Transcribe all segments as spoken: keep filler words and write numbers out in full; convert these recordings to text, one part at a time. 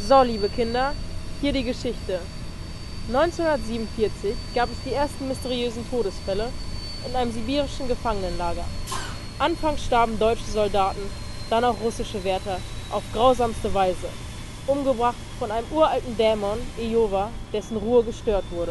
So, liebe Kinder, hier die Geschichte. neunzehnhundertsiebenundvierzig gab es die ersten mysteriösen Todesfälle in einem sibirischen Gefangenenlager. Anfangs starben deutsche Soldaten, dann auch russische Wärter, auf grausamste Weise. Umgebracht von einem uralten Dämon, Ejova, dessen Ruhe gestört wurde.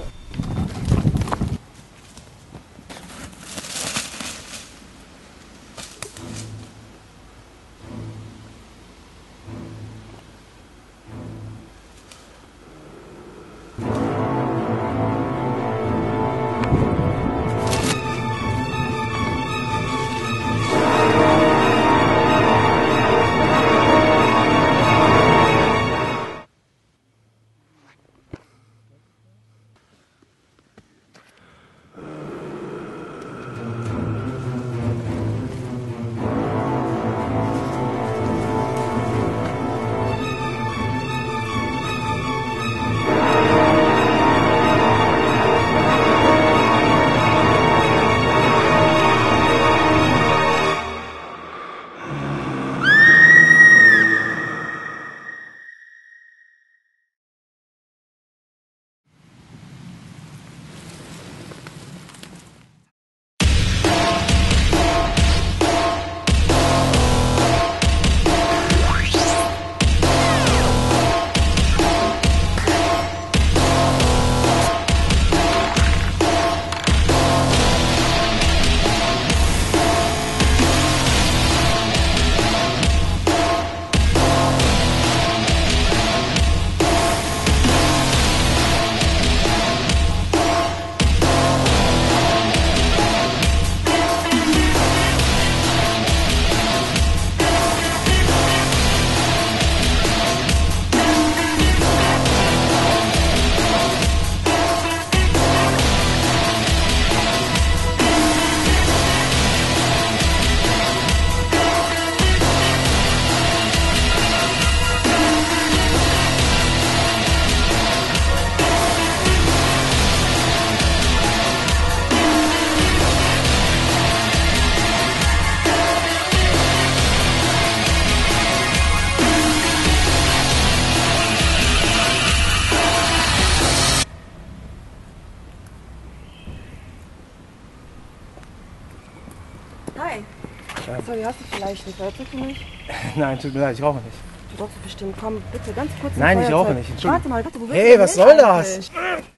Hi. Nein. Sorry, hast du vielleicht ein Feuerzeug für mich? Nein, tut mir leid, ich rauche nicht. Du rauchst bestimmt. Komm, bitte, ganz kurz ein Nein, ich Feuerzeug. rauche nicht. Entschuldigung. Warte mal, bitte, wo willst Hey, du was denn soll hin das? eigentlich?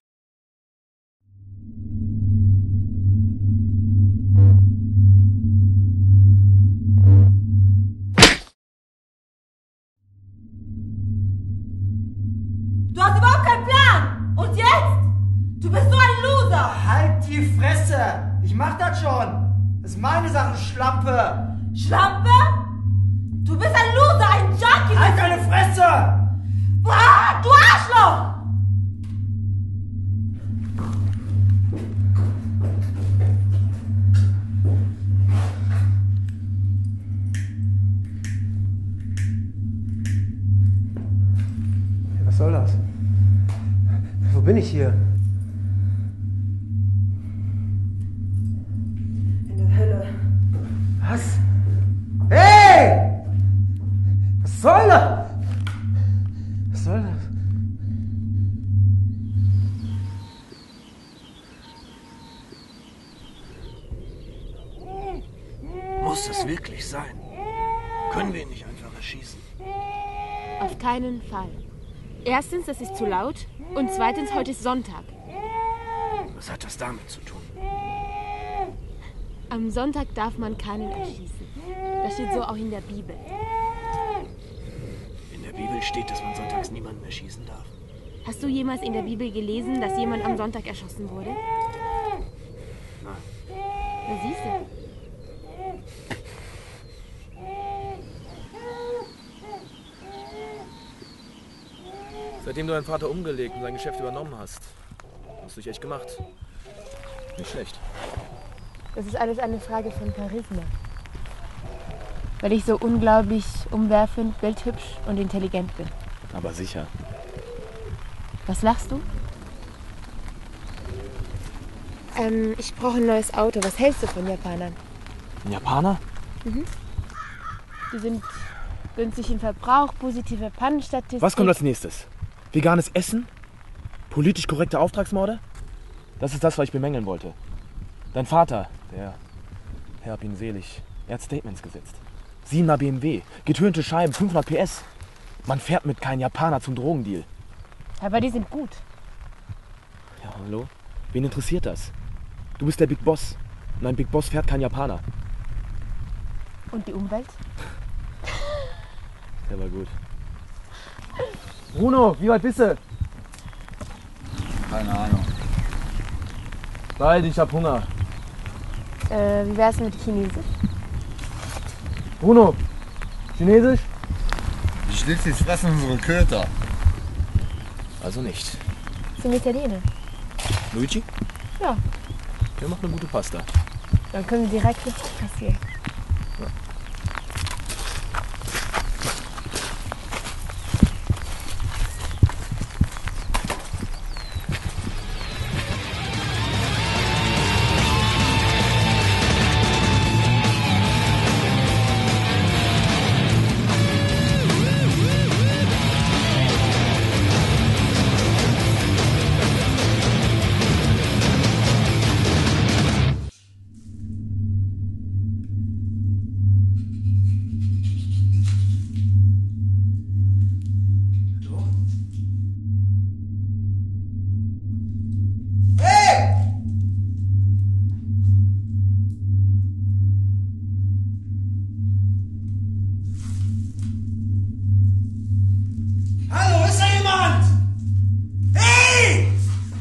Du hast überhaupt keinen Plan! Und jetzt? Du bist so ein Loser! Halt die Fresse! Ich mach das schon! Das ist meine Sache, Schlampe! Schlampe? Du bist ein Loser, ein Junkie! Halt deine Fresse! Boah, du Arschloch! Hey, was soll das? Wo bin ich hier? In der Hölle. Was? Hey! Was soll das? Was soll das? Muss es wirklich sein? Können wir ihn nicht einfach erschießen? Auf keinen Fall. Erstens, das ist zu laut. Und zweitens, heute ist Sonntag. Was hat das damit zu tun? Am Sonntag darf man keinen erschießen. Das steht so auch in der Bibel. In der Bibel steht, dass man sonntags niemanden erschießen darf. Hast du jemals in der Bibel gelesen, dass jemand am Sonntag erschossen wurde? Nein. Na siehst du. Seitdem du deinen Vater umgelegt und sein Geschäft übernommen hast, hast du dich echt gemacht. Nicht schlecht. Das ist alles eine Frage von Charisma. Weil ich so unglaublich umwerfend, bildhübsch und intelligent bin. Aber sicher. Was lachst du? Ähm, ich brauche ein neues Auto. Was hältst du von Japanern? Ein Japaner? Mhm. Die sind Günstig Verbrauch, positive Pannenstatistik. Was kommt als nächstes? Veganes Essen? Politisch korrekte Auftragsmorde? Das ist das, was ich bemängeln wollte. Dein Vater, der, Herr hab ihn selig, er hat Statements gesetzt. Siebener B M W, getönte Scheiben, fünfhundert P S. Man fährt mit keinem Japaner zum Drogendeal. Aber die sind gut. Ja, hallo? Wen interessiert das? Du bist der Big Boss. Und ein Big Boss fährt kein Japaner. Und die Umwelt? Der war gut. Bruno, wie weit bist du? Keine Ahnung. Bald, ich hab Hunger. Äh, wie wär's mit Chinesisch? Bruno, Chinesisch? Die Schlitzis fressen unsere Köter. Also nicht. Zum Italienisch. Luigi? Ja. Der macht eine gute Pasta. Dann können wir direkt richtig passieren. Ja. Hallo, ist da jemand? Hey!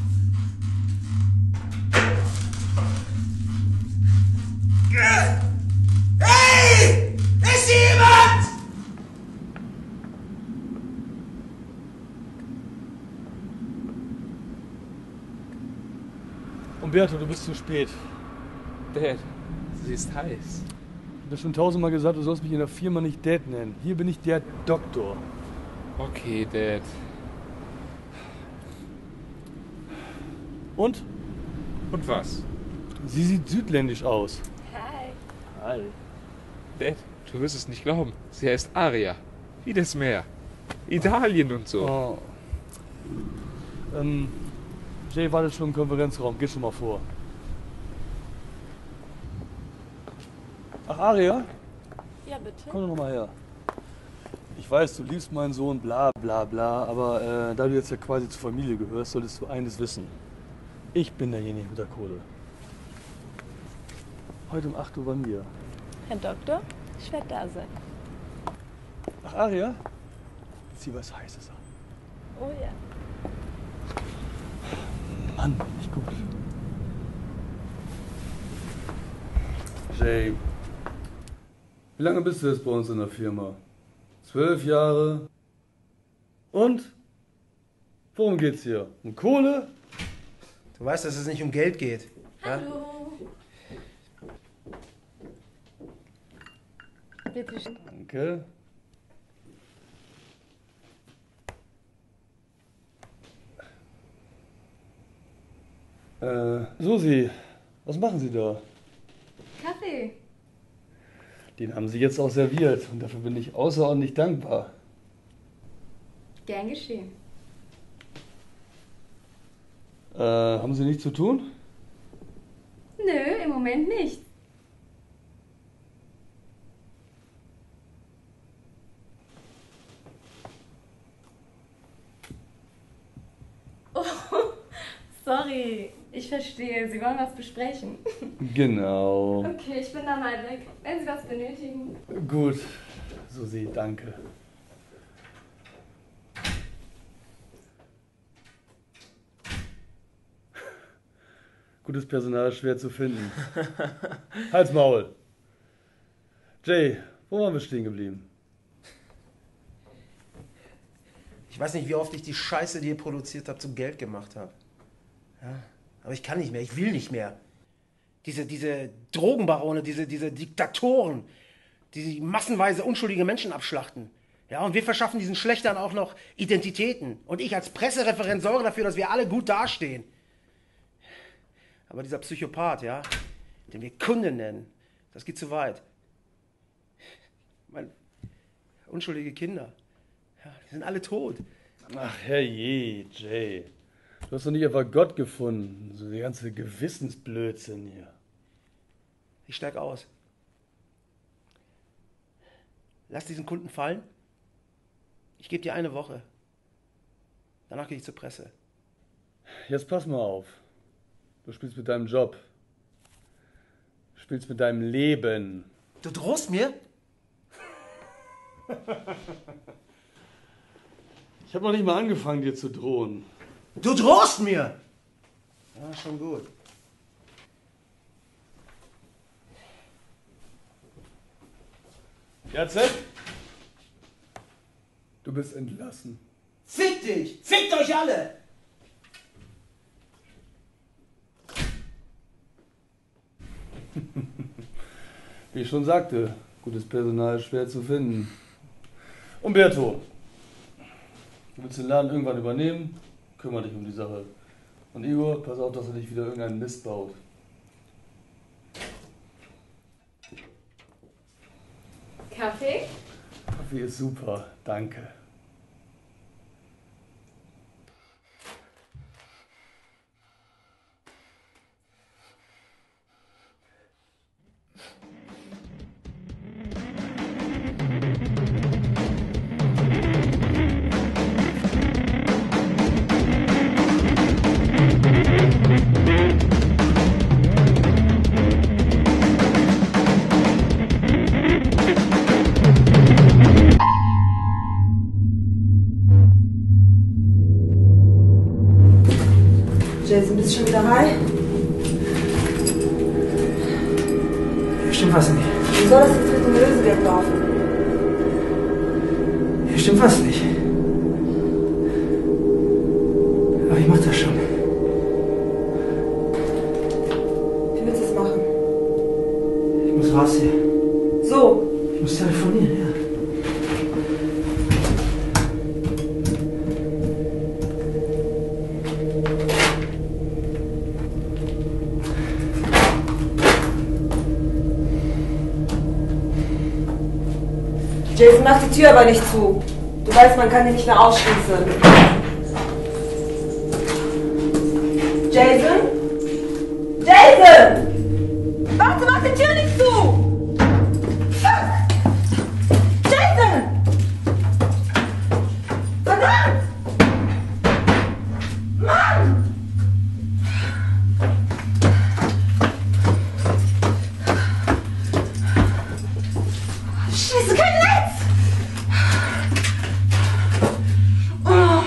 Hey! Ist hier jemand? Umberto, du bist zu spät. Dad, sie ist heiß. Ich habe schon tausendmal gesagt, du sollst mich in der Firma nicht Dad nennen. Hier bin ich der Doktor. Okay, Dad. Und? Und was? Sie sieht südländisch aus. Hi. Hi. Dad, du wirst es nicht glauben. Sie heißt Aria. Wie das Meer. Italien und so. Oh. Ähm, Jay wartet schon im Konferenzraum. Geh schon mal vor. Ach, Aria? Ja, bitte. Komm doch noch mal her. Ich weiß, du liebst meinen Sohn, bla bla bla, aber äh, da du jetzt ja quasi zur Familie gehörst, solltest du eines wissen. Ich bin derjenige mit der Kohle. Heute um acht Uhr bei mir. Herr Doktor, ich werde da sein. Ach, Aria? Zieh was Heißes an. Oh ja. Mann, nicht gut. Jay, wie lange bist du jetzt bei uns in der Firma? Zwölf Jahre. Und? Worum geht's hier? Um Kohle? Du weißt, dass es nicht um Geld geht. Hallo. Bitte schön. Danke. Äh, Susi, was machen Sie da? Kaffee. Den haben Sie jetzt auch serviert und dafür bin ich außerordentlich dankbar. Gern geschehen. Äh, haben Sie nichts zu tun? Nö, im Moment nicht. Oh, sorry. Ich verstehe. Sie wollen was besprechen. Genau. Okay, ich bin dann mal weg. Wenn Sie was benötigen. Gut, Susi, danke. Gutes Personal schwer zu finden. Halt's Maul. Jay, wo waren wir stehen geblieben? Ich weiß nicht, wie oft ich die Scheiße, die ihr produziert habt, zum Geld gemacht habe. Ja, aber ich kann nicht mehr, ich will nicht mehr. Diese, diese Drogenbarone, diese, diese Diktatoren, die massenweise unschuldige Menschen abschlachten. Ja, und wir verschaffen diesen Schlechtern auch noch Identitäten. Und ich als Pressereferent sorge dafür, dass wir alle gut dastehen. Aber dieser Psychopath, ja, den wir Kunden nennen, das geht zu weit. Mein, Unschuldige Kinder. Ja, die sind alle tot. Ach herrje, Jay. Du hast doch nicht einfach Gott gefunden. So der ganze Gewissensblödsinn hier. Ich steig aus. Lass diesen Kunden fallen. Ich gebe dir eine Woche. Danach gehe ich zur Presse. Jetzt pass mal auf. Du spielst mit deinem Job. Du spielst mit deinem Leben. Du drohst mir? Ich habe noch nicht mal angefangen, dir zu drohen. Du drohst mir! Ja, schon gut. Jacek? Du bist entlassen. Fick dich! Fickt euch alle! Wie ich schon sagte, gutes Personal ist schwer zu finden. Umberto, du willst den Laden irgendwann übernehmen? Kümmere dich um die Sache. Und Igor, pass auf, dass er nicht wieder irgendeinen Mist baut. Kaffee? Kaffee ist super, danke. Jason, bist du schon wieder high? Hier stimmt was nicht. Wie soll das jetzt mit dem Lösegeld laufen? Hier stimmt was nicht. Aber ich mach das schon. Wie willst du es machen? Ich muss raus hier. So. Ich muss telefonieren, ja. Jason, mach die Tür aber nicht zu. Du weißt, man kann die nicht mehr ausschließen. Jason? Jason! Warte, mach die Tür nicht zu! Fuck! Jason! Verdammt! Mann! Scheiße, kein Netz! Oh.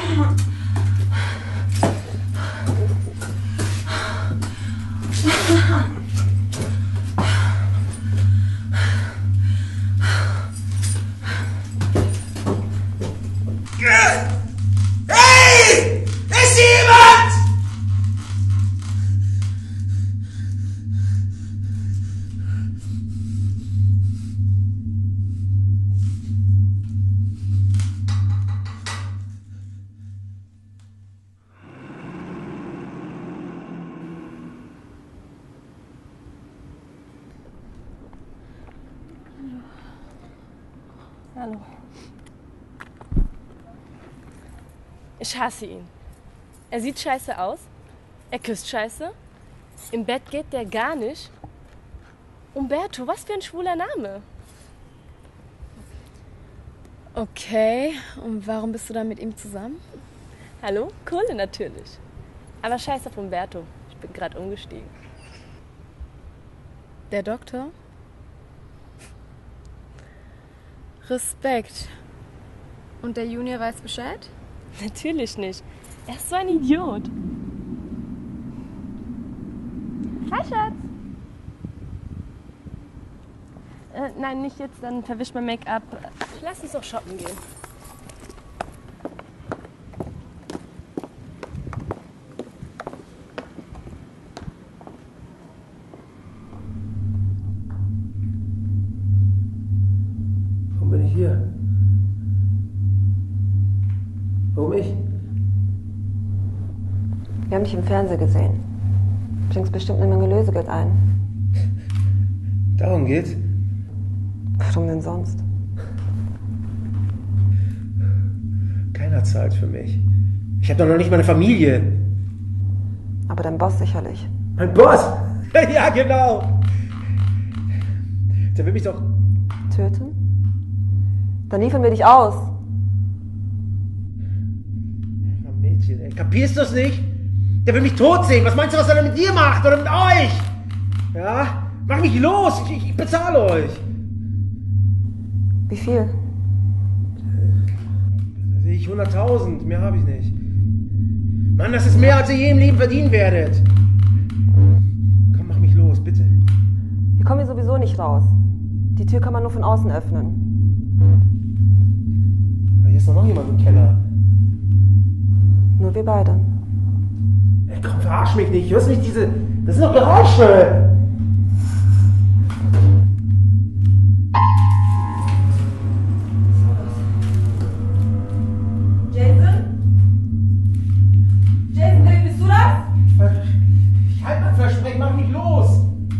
Hey! Ist hier jemand? Hallo. Ich hasse ihn. Er sieht scheiße aus. Er küsst scheiße. Im Bett geht der gar nicht. Umberto, was für ein schwuler Name. Okay, und warum bist du dann mit ihm zusammen? Hallo? Kohle natürlich. Aber scheiß auf Umberto. Ich bin gerade umgestiegen. Der Doktor? Respekt. Und der Junior weiß Bescheid? Natürlich nicht. Er ist so ein Idiot. Hi, Schatz. Äh, nein, nicht jetzt, dann verwischt mein Make-up. Lass uns doch shoppen gehen. Warum bin ich hier? Warum ich? Wir haben dich im Fernsehen gesehen. Bringst bestimmt eine Menge Lösegeld ein. Darum geht's? Warum denn sonst? keiner zahlt für mich. Ich habe doch noch nicht mal eine Familie. Aber dein Boss sicherlich. Mein Boss? Ja, genau. Der will mich doch... Töten? Dann liefern wir dich aus. Mädchen, ey. Kapierst du es nicht? Der will mich tot sehen. Was meinst du, was er mit dir macht? Oder mit euch? Ja? Mach mich los. Ich, ich, ich bezahle euch. Wie viel? Sehe ich hunderttausend. Mehr habe ich nicht. Mann, das ist mehr, als ihr je im Leben verdienen werdet. Komm, mach mich los, bitte. Wir kommen hier sowieso nicht raus. Die Tür kann man nur von außen öffnen. Hier ist doch noch jemand im Keller. Nur wir beide. Ey, komm, verarsch mich nicht. Hörst du nicht diese... Das sind doch Geräusche. Jason? Jason, hey, bist du das? Ich halte mein Versprechen, mach mich los.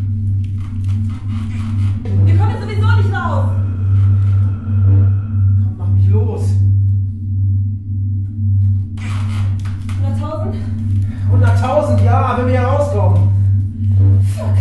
Wir kommen jetzt sowieso nicht raus. Komm, mach mich los. hunderttausend? hunderttausend, ja, wenn wir hier rauskommen. Fuck.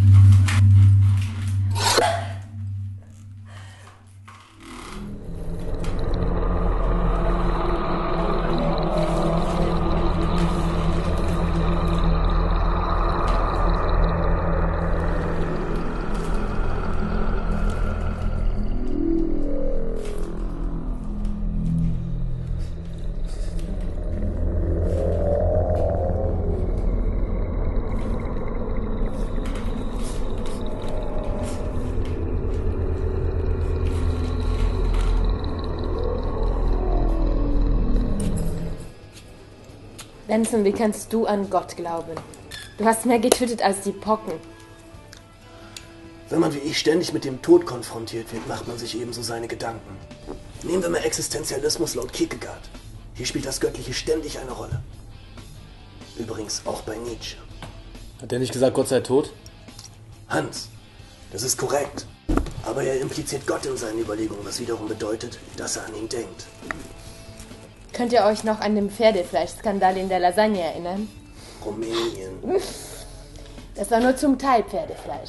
Benson, wie kannst du an Gott glauben? Du hast mehr getötet als die Pocken. Wenn man wie ich ständig mit dem Tod konfrontiert wird, macht man sich ebenso seine Gedanken. Nehmen wir mal Existenzialismus laut Kierkegaard. Hier spielt das Göttliche ständig eine Rolle. Übrigens auch bei Nietzsche. Hat der nicht gesagt, Gott sei tot? Hans, das ist korrekt. Aber er impliziert Gott in seinen Überlegungen, was wiederum bedeutet, dass er an ihn denkt. Könnt ihr euch noch an den Pferdefleischskandal in der Lasagne erinnern? Rumänien. Das war nur zum Teil Pferdefleisch.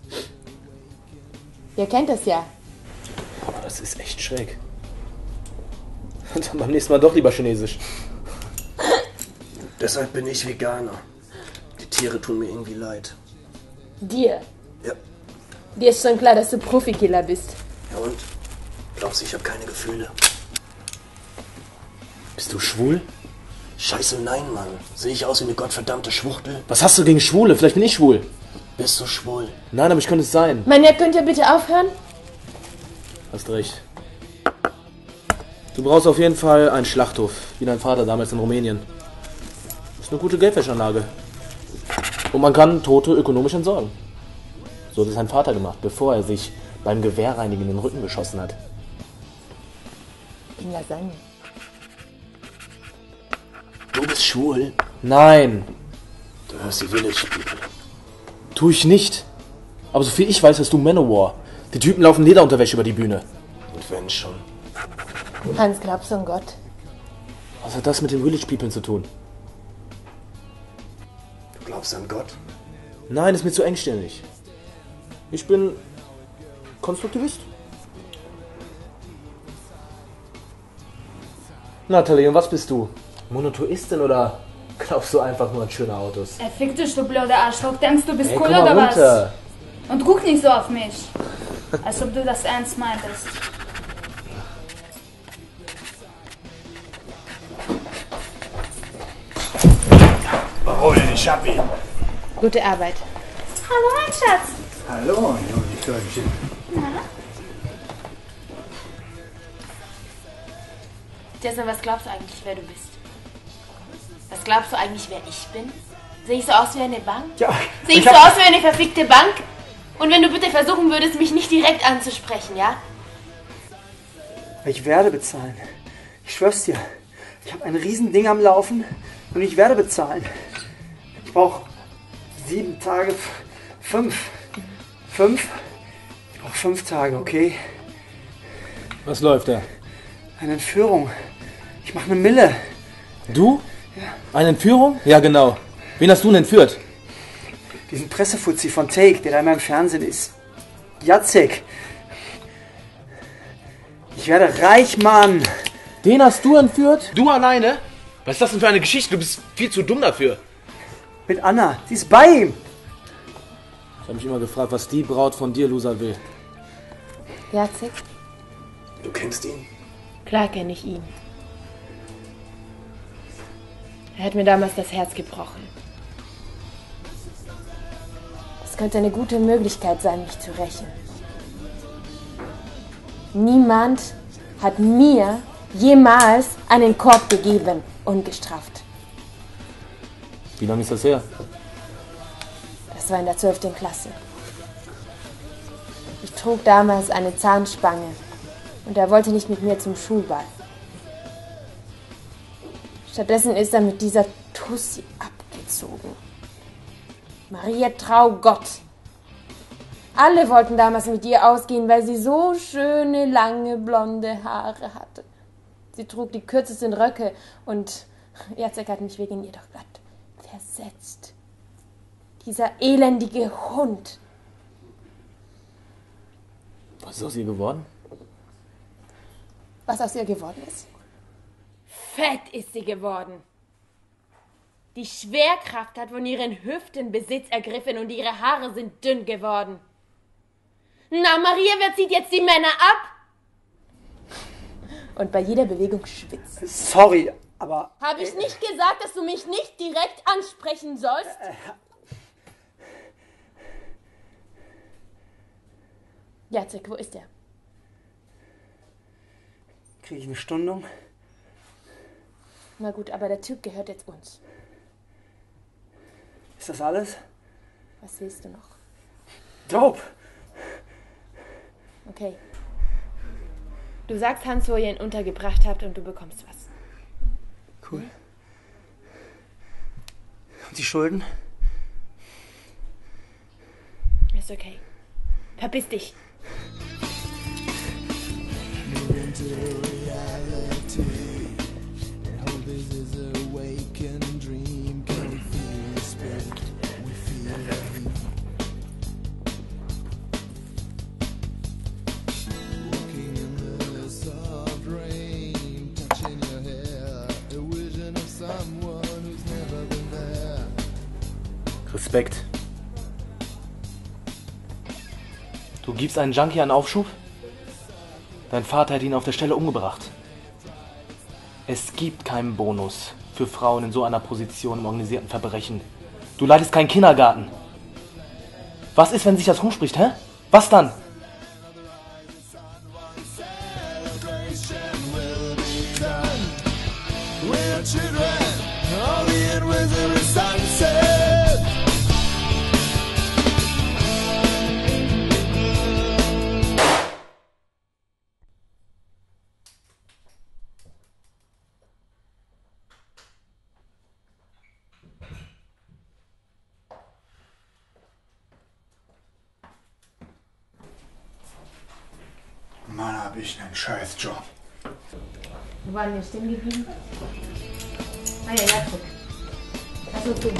Ihr kennt das ja. Aber das ist echt schräg. Und dann beim nächsten Mal doch lieber Chinesisch. Deshalb bin ich Veganer. Die Tiere tun mir irgendwie leid. Dir? Ja. Dir ist schon klar, dass du Profikiller bist. Ja und? Glaubst du, ich habe keine Gefühle? Bist du schwul? Scheiße, nein, Mann. Sehe ich aus wie eine gottverdammte Schwuchtel? Was hast du gegen Schwule? Vielleicht bin ich schwul. Bist du schwul? Nein, aber ich könnte es sein. Manja, könnt ihr bitte aufhören? Hast recht. Du brauchst auf jeden Fall einen Schlachthof, wie dein Vater damals in Rumänien. Das ist eine gute Geldwäscheanlage. Und man kann Tote ökonomisch entsorgen. So hat es sein Vater gemacht, bevor er sich beim Gewehrreinigen in den Rücken geschossen hat. In Lasagne. Du bist schwul? Nein. Du hörst die Village People. Tu ich nicht. Aber soviel ich weiß, hast du Manowar. Die Typen laufen Lederunterwäsche über die Bühne. Und wenn schon. Hans, glaubst du an Gott? Was hat das mit den Village People zu tun? Du glaubst an Gott? Nein, ist mir zu engständig. Ich bin Konstruktivist. Natalie, und was bist du? Monotheistin oder glaubst du einfach nur an schöne Autos? Ey, fick dich, du blöder Arschloch. Denkst du bist Ey, cool komm mal oder runter. was? Und guck nicht so auf mich. Als ob du das ernst meintest. Hol den Schappi. Gute Arbeit. Hallo, mein Schatz. Hallo, Jungfräuchen. Na? Jason, was glaubst du eigentlich, wer du bist? Was glaubst du eigentlich, wer ich bin? Sehe ich so aus wie eine Bank? Ja. Sehe ich so aus wie eine verfickte Bank? Und wenn du bitte versuchen würdest, mich nicht direkt anzusprechen, ja? Ich werde bezahlen. Ich schwör's dir. Ich habe ein Riesending am Laufen und ich werde bezahlen. Ich brauche sieben Tage, fünf. Fünf? Ich brauche fünf Tage, okay? Was läuft da? Eine Entführung. Ich mache eine Mille. Du? Ja. Eine Entführung? Ja, genau. Wen hast du denn entführt? Diesen Pressefuzzi von Take, der da immer im Fernsehen ist. Jacek. Ich werde reich, Mann. Den hast du entführt? Du alleine? Was ist das denn für eine Geschichte? Du bist viel zu dumm dafür. Mit Anna. Sie ist bei ihm. Ich habe mich immer gefragt, was die Braut von dir, Loser, will. Jacek? Du kennst ihn? Klar kenne ich ihn. Er hat mir damals das Herz gebrochen. Es könnte eine gute Möglichkeit sein, mich zu rächen. Niemand hat mir jemals einen Korb gegeben, ungestraft. Wie lange ist das her? Das war in der zwölften Klasse. Ich trug damals eine Zahnspange und er wollte nicht mit mir zum Schulball. Stattdessen ist er mit dieser Tussi abgezogen. Maria Traugott. Alle wollten damals mit ihr ausgehen, weil sie so schöne, lange, blonde Haare hatte. Sie trug die kürzesten Röcke und Jacek hat mich wegen ihr doch glatt versetzt. Dieser elendige Hund. Was ist aus ihr geworden? Was aus ihr geworden ist? Fett ist sie geworden. Die Schwerkraft hat von ihren Hüften Besitz ergriffen und ihre Haare sind dünn geworden. Na, Maria, wer zieht jetzt die Männer ab? Und bei jeder Bewegung schwitzt. Sorry, aber... Habe ich nicht gesagt, dass du mich nicht direkt ansprechen sollst? Jacek, wo ist er? Kriege ich eine Stundung? Na gut, aber der Typ gehört jetzt uns. Ist das alles? Was willst du noch? Dope! Okay. Du sagst Hans, wo ihr ihn untergebracht habt und du bekommst was. Cool. Und die Schulden? Ist okay. Verpiss dich. Respekt. Du gibst einen Junkie einen Aufschub? Dein Vater hat ihn auf der Stelle umgebracht. Es gibt keinen Bonus für Frauen in so einer Position im organisierten Verbrechen. Du leitest keinen Kindergarten. Was ist, wenn sich das rumspricht, hä? Was dann? Mann, hab ich einen Scheißjob. Wo waren wir stehen geblieben? Ah ja, Jacek. Also du.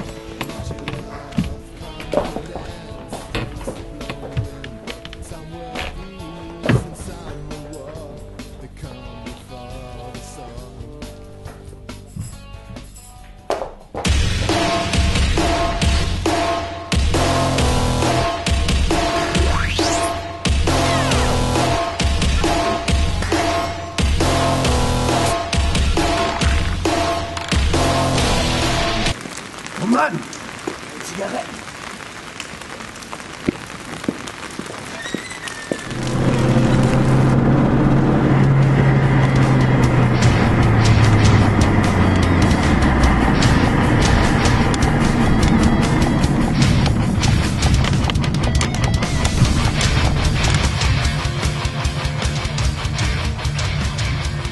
Oh Mann! Zigaretten!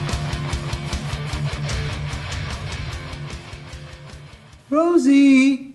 Rosie!